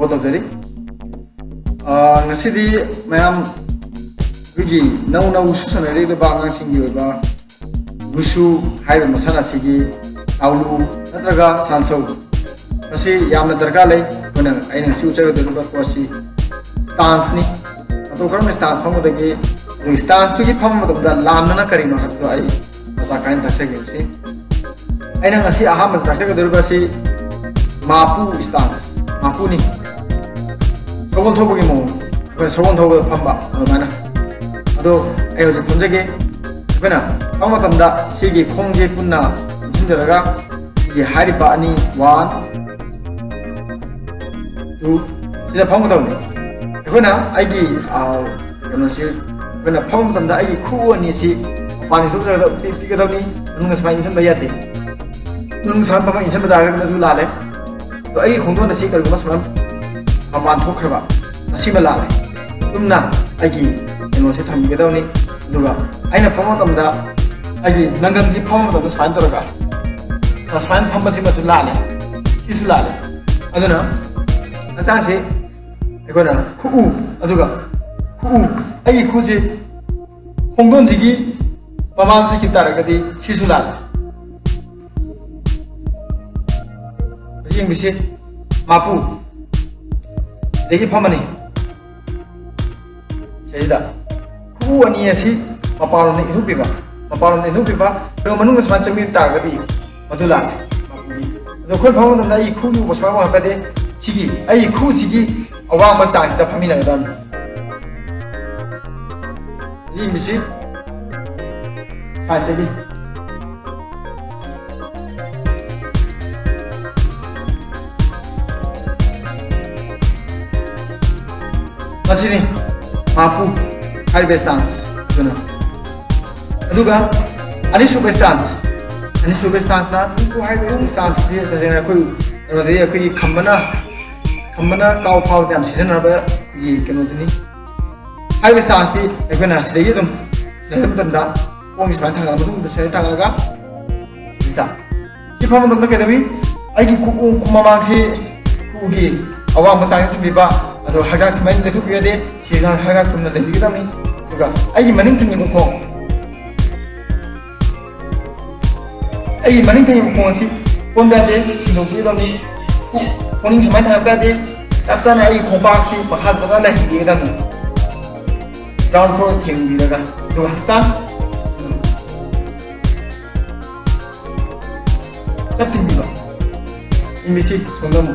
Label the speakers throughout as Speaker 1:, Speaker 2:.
Speaker 1: तौजरी ngasi di mayam wigi nau nau susanari le bangang singi ba wushu haiba masana sigi aulu natraga sansau ngasi yamna darka lei kona aina si uchaga de ba kosi stance ni to karam stance phamu de gi stance tu gi phamu da lamna na kari ma to ai masa kain thase gi si aina ngasi aham thase ga de ba si mapu stance mapu ni sogon thobugi mo 그냥 소곤 더고 판바 얼마나 아도 아요 저 본적이 그냥 아무 땀다 시기 콩게 뿐나 힘들어가 이게 하리바 아니 원 두 진짜 방금 더네 그냥 아이기 그러시 그냥 방금 땀다 아이기 쿠원이시 많이 속자가 삐삐가 더니 누가 스마 인선 봐야 돼 누가 스마 봐봐 인선 봐다 그러면 줄 알래 또 아이기 공도는 시 그리고 스마 아만 토크라 아시면 알래 tumna agi eno se thambi gedawni duga aina phama tamda agi nangan ji phama da span toraga span phamba si masu lale kisu lale aduna asang se ekona khu aduga khu ai khu ji hongdon ji gi mamang ji ki taraga di sisu lale jing bisi mapu degi phama ni 세이다 쿠원이야시 마파로네 이후비바 마파로네 이후비바 그럼 만ung가 스만 점이 따라가디 마둘라 마쿠디 너콜 방문다 이 쿠유 보스마 할바데 시기 아이 쿠 지기 어와마 장시다 파미나다 이 미시 사이데기 마시니 mapu haribe stance jona aduga ani sube stance na ku haribe stance di tajena koi rode koi khambana kaw phaw dam season ba yi keno duni haribe stance di ekena sidegi dum leram tanda pong span thanga mudum da se thanga ga sita si pham dum da kedabi ai gi ku mamang si ku gi awang machang si biba aduh hajar si main letu piade siang hajar cuma letu kita ni juga ayi maning tangi mukong si pon piade no kita ni poning semai tangi piade tapi sana ayi kompak si bakal sana leh kita ni down floor tinggi juga juga san tak tinggi lah ini sih sungguh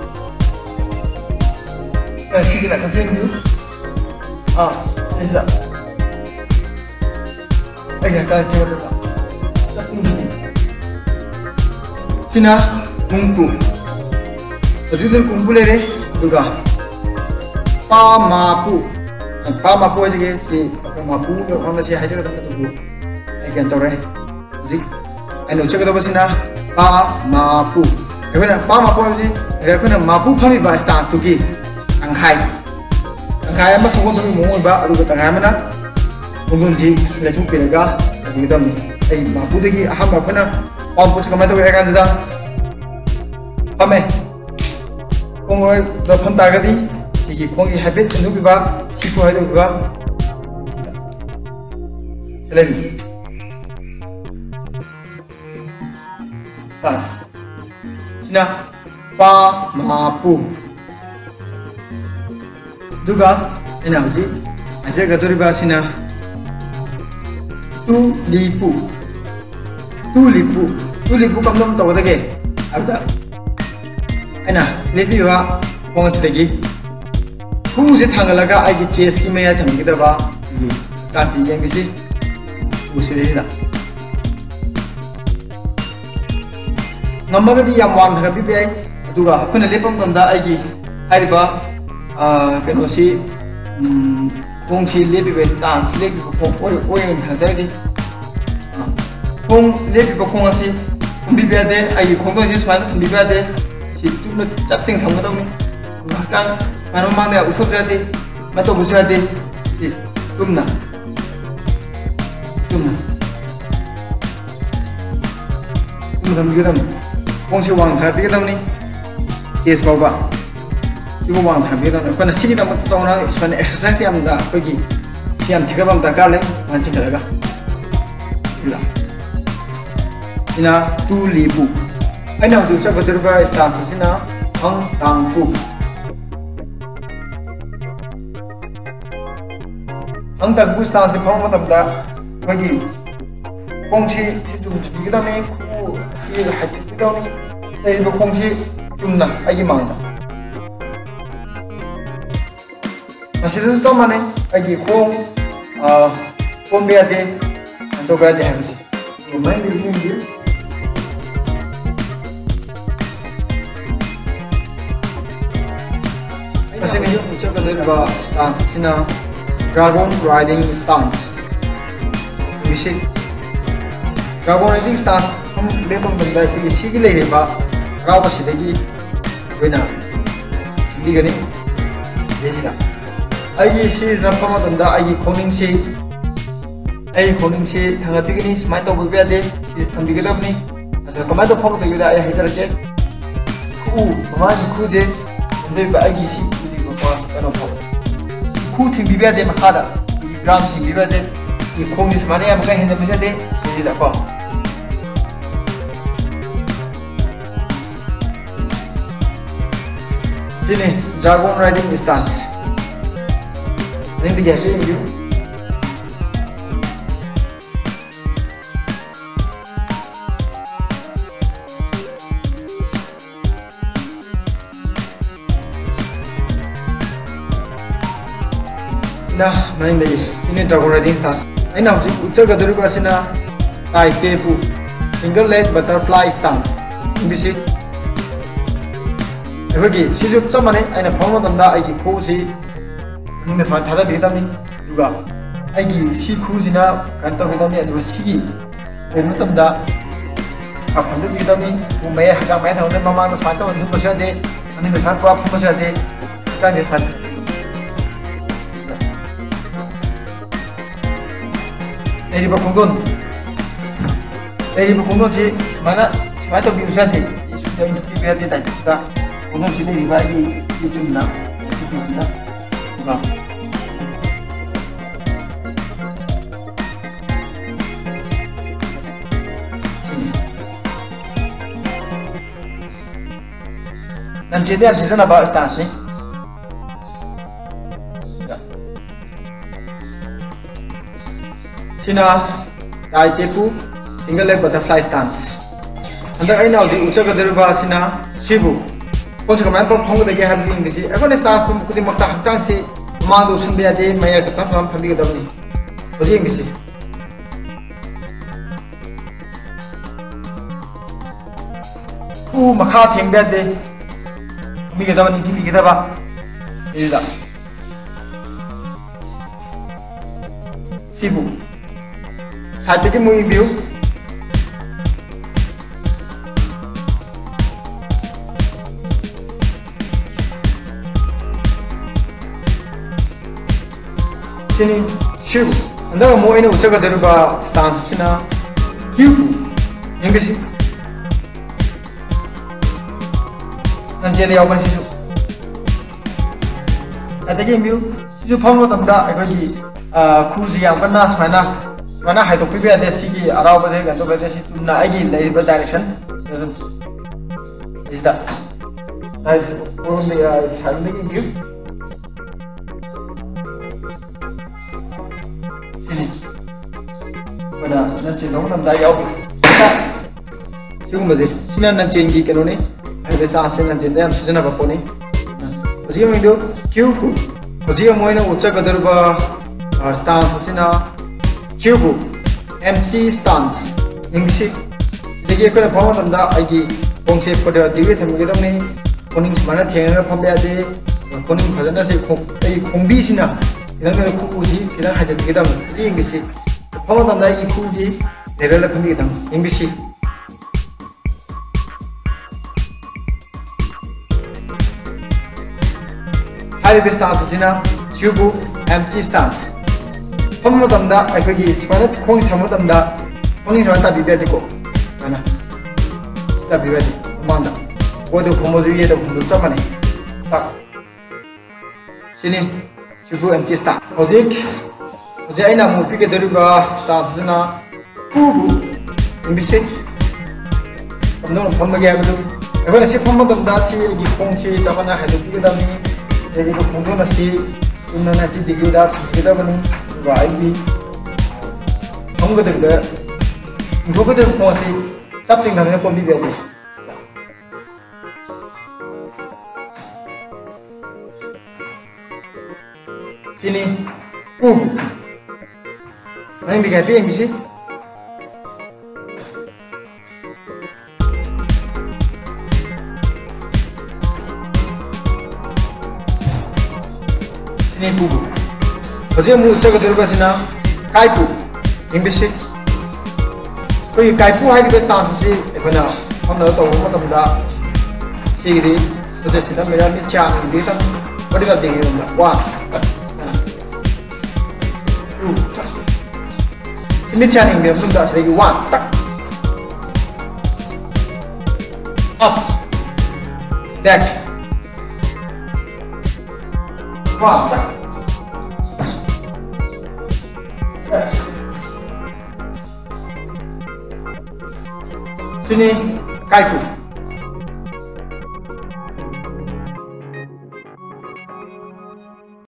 Speaker 1: 시기 나 continue 됐다 여기 잘 되었다 시나 공부 어쨌든 공부를 해 누가 빠마푸 하지게 시 마푸 하나씩 하지가 되는 누구 이게 또래 뭐지 아니 어쩌게 되버시나 빠마푸 그러면 빠마푸 하지 그러면 마푸 파미 바스탄 투기 angkai ama sogon thumi mongol ba aduga tangai mana ongdon ji letu piraga digidam ni ai mapu degi aham apna pampu se kamai to ga kan sida pame kongoi da phan ta ga di sigi kongi habit nu bi ba siku hai do ba selemi stance sina pa mapu duga ina uji aja gatori basina tu lipu kamdom to dage abda ina lepi wa pongsi dagi ku je thangalaga agi chest ki meya thamgi da ba gi chachi yang bisi usiri da namaga di yam wan thaga bi bai duga apna lepam danda agi hariba kenosi kongsi lepi be dance lepi kong oi thangtari kong lepi kong asi kumbi beade ai kong dong jis man kumbi beade si chupna chapting thamgadawni hakchang mano mangde uthop jade mato busade si chumna thamgadam kongsi wang thabi gadawni chest bawba sigo wang thang bidam ko na sigi da mat to na ispan exercise yam da ko gi siam thiga bam darkar le man ching daga ila ina tu li bu aina ju cha ko ba stance sina hang tang pu hang tang pu stance phang ma tam da ko gi kong chi chi jum thi da me ku si ha ti da ni dai bo kong chi jum na ai gi mang da masih sama nih, lagi kong, kong biar deh, atau biar deh habis. Lumayan begini dia. Masih nih, ucap dari bahwa stance sini, dragon riding stance. Bisa, dragon riding stance, हम लेबम बंदा है इसी के लिए बा, राव बस इधर की, बिना, सिंधी करनी, देखिए आई सी रफा मतंदा आई खोनिंग सी थांगा पिगनी स्माइ तो बुबे दे सी थंबिगदबनी अदा कमाय तो फम तगिदा आई हेजरके खु मान खु जे दे बा आई सी कुजी को कनो फो खु थिंबिबे दे मखादा ग्राम थिंबिबे दे ई खोनि स्माने या मका हेंदा मिसे दे दी दा को सिने dragon riding stance ini dijadi ini nah main lagi sini dragon riding stance ini nak ucap ke dulu kasihna tai tepu single leg butterfly stance ini bisa bagi siapa sama ni ini format anda lagi kosi ini semua thada bidam ni juga lagi si kuzina kantor bidam ni ada si ini temda apa tu bidam ni umay hajam may tahu ni mama tu semua tu unsur macam ni ani tu semua apa macam ni macam ni semua ini berkongkong si semua tu biasa ni sudah itu biasa ni tak juga kongkong sini dibagi di jumlah Nah, sini. Dan jadi ada sana bawa stance ni. Sina, tai tepu, single leg butterfly stance. Anda ini awak ucap kedua bahasa sina, sibu. Kau sekarang apa pun kita jadi habis ini. Aku ni stance pun kita makta hangsang si. Mandu sambil ada maya cepat dalam pagi kita ni. Jadi yang bisi. Makha tinggal ada. Pagi kita ni sini kita apa? Ini dah. Sibu. Satu lagi mui view. Sini, sibu. Anda mau ini ucap dari bah stance sini, hiu, yang bisi. Nanti ada apa sisu? Ada yang view, sisu panggung tanda, aku di kuzi yang pernah mana hai tu pipi ada sigi arau baca kan tu baca si cuma lagi dari direction. Isda, nice. Orang dia selalu lagi view. Mana nanti dong nam dah jauh. Siapa macam sini nanti yang gigi kerana ni, ada stance nanti dia sesuatu apa pun ni. Macam mana itu? Cubu. Macam mana ucap kadar bah stance sini cubu, empty stance. English. Jadi aku nak faham tentang lagi konsep pada diri thami kita ni. Koning semana tiang apa pun ada. Koning pada nasi kombi sini. Kita ni kuku sih, kita hajar kita ni. Jadi English. Faham tentang lagi kuji, level dah kami kita. English. High stance sini cubu, empty stance. Faham tentang aku lagi semana kong sama tentang koning semana tak biar diko. Mana? Tak biar di mana? Waduh, kamu tu ye tu kamu macam mana? Tak. sini chubu empty stance hojik aina mu pike deriba stance na kubu imbisit kamno phamage abdu ebona si phamma damda si gi khongchi chamana hadu pike dami egi ko khongdo na si inna na ti degree da thida bani wa ai phanga dengda ngogo de khosi chapting dhamne ko bi be sini Mana yang diganti yang bisa? Sini bubu. Oje mu ucap terus sini kaipu yang bisa. Kau kaipu hari best tansi sih, mana? Mana tahu mana muda. Sih ini, oje sini mereka ni cian ini kan, beri kat tinggi muda. Wah. Sini channel ni betul tak sedikit one tak up back one tak sini kaipu